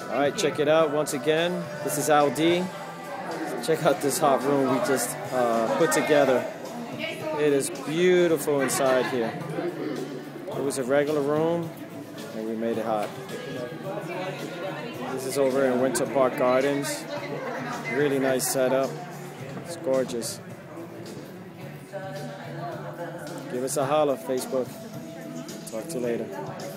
Alright, check it out once again. This is Aldee. Check out this hot room we just put together. It is beautiful inside here. It was a regular room and we made it hot. This is over in Winter Park Gardens. Really nice setup. It's gorgeous. Give us a holler, Facebook. Talk to you later.